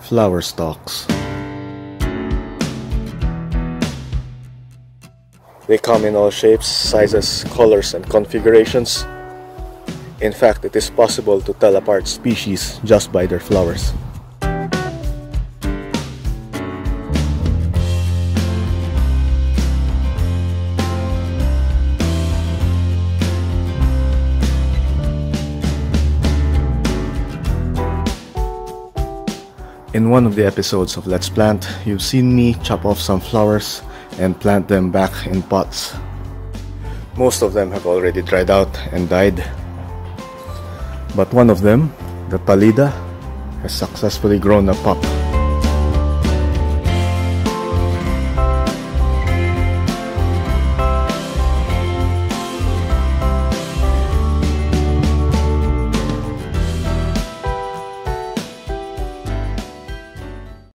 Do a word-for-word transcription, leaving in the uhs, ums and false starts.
flower stalks. They come in all shapes, sizes, colors, and configurations. In fact, it is possible to tell apart species just by their flowers. In one of the episodes of Let's Plant, you've seen me chop off some flowers and plant them back in pots. Most of them have already dried out and died, but one of them, the Pallida, has successfully grown a pup.